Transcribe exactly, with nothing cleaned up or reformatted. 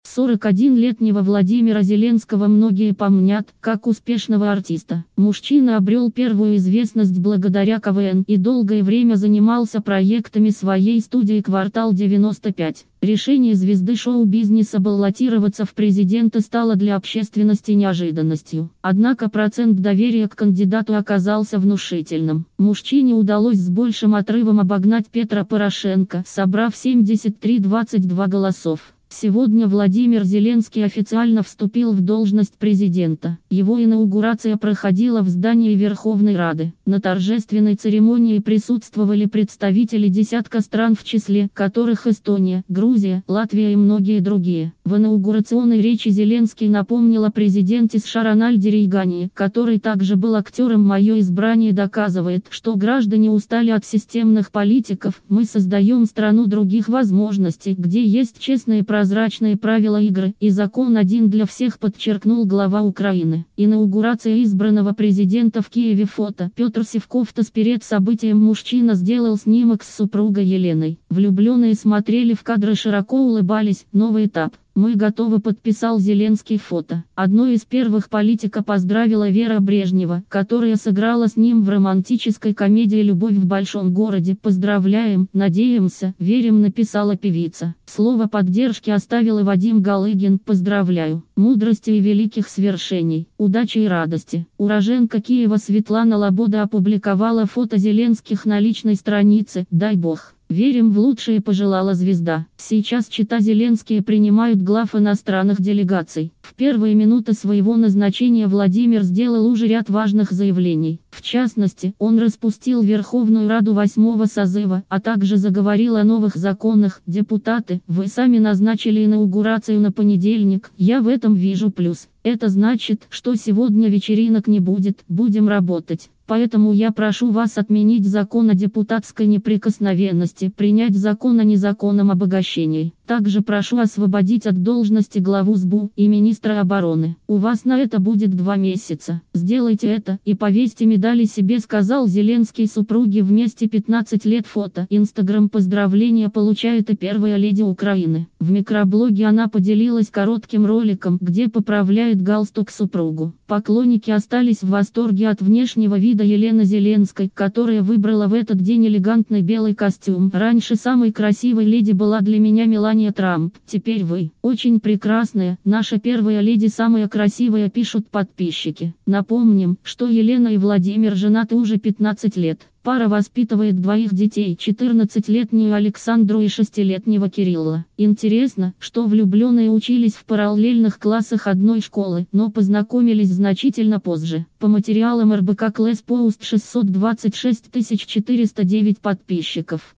сорокаодинлетнего Владимира Зеленского многие помнят, как успешного артиста. Мужчина обрел первую известность благодаря ка вэ эн и долгое время занимался проектами своей студии «Квартал девяносто пять». Решение звезды шоу-бизнеса баллотироваться в президенты стало для общественности неожиданностью. Однако процент доверия к кандидату оказался внушительным. Мужчине удалось с большим отрывом обогнать Петра Порошенко, собрав семьдесят три целых двадцать два сотых голосов. Сегодня Владимир Зеленский официально вступил в должность президента. Его инаугурация проходила в здании Верховной Рады. На торжественной церемонии присутствовали представители десятка стран, в числе которых Эстония, Грузия, Латвия и многие другие. В инаугурационной речи Зеленский напомнил о президенте США Рональде Рейгане, который также был актером. «Мое избрание доказывает, что граждане устали от системных политиков. Мы создаем страну других возможностей, где есть честные права, прозрачные правила игры и закон один для всех», подчеркнул глава Украины. Инаугурация избранного президента в Киеве. Фото. Петр Сивков-то перед событием мужчина сделал снимок с супругой Еленой. Влюбленные смотрели в кадры, широко улыбались. Новый этап. «Мы готовы», подписал Зеленский фото. Одной из первых политика поздравила Вера Брежнева, которая сыграла с ним в романтической комедии «Любовь в большом городе». «Поздравляем, надеемся, верим», написала певица. Слово поддержки оставил и Вадим Галыгин. «Поздравляю, мудрости и великих свершений, удачи и радости». Уроженка Киева Светлана Лобода опубликовала фото Зеленских на личной странице. «Дай бог. Верим в лучшее», пожелала звезда. Сейчас чета Зеленские принимают глав иностранных делегаций. В первые минуты своего назначения Владимир сделал уже ряд важных заявлений. В частности, он распустил Верховную Раду восьмого созыва, а также заговорил о новых законах. «Депутаты, вы сами назначили инаугурацию на понедельник, я в этом вижу плюс. Это значит, что сегодня вечеринок не будет, будем работать. Поэтому я прошу вас отменить закон о депутатской неприкосновенности, принять закон о незаконном обогащении. Также прошу освободить от должности главу эс бэ у и министра обороны. У вас на это будет два месяца. Сделайте это и повесьте медали себе», сказал Зеленский супруге. Вместе пятнадцать лет. Фото. Инстаграм. Поздравления получает и первая леди Украины. В микроблоге она поделилась коротким роликом, где поправляет галстук супругу. Поклонники остались в восторге от внешнего вида Елены Зеленской, которая выбрала в этот день элегантный белый костюм. «Раньше самой красивой леди была для меня Мелания Трамп. Теперь вы. Очень прекрасная, наша первая леди, самая красивая», пишут подписчики. Напомним, что Елена и Владимир женаты уже пятнадцать лет. Пара воспитывает двоих детей: четырнадцатилетнюю Александру и шестилетнего Кирилла. Интересно, что влюбленные учились в параллельных классах одной школы, но познакомились значительно позже. По материалам эр бэ ка Клэс Пост шестьсот двадцать шесть тысяч четыреста девять подписчиков.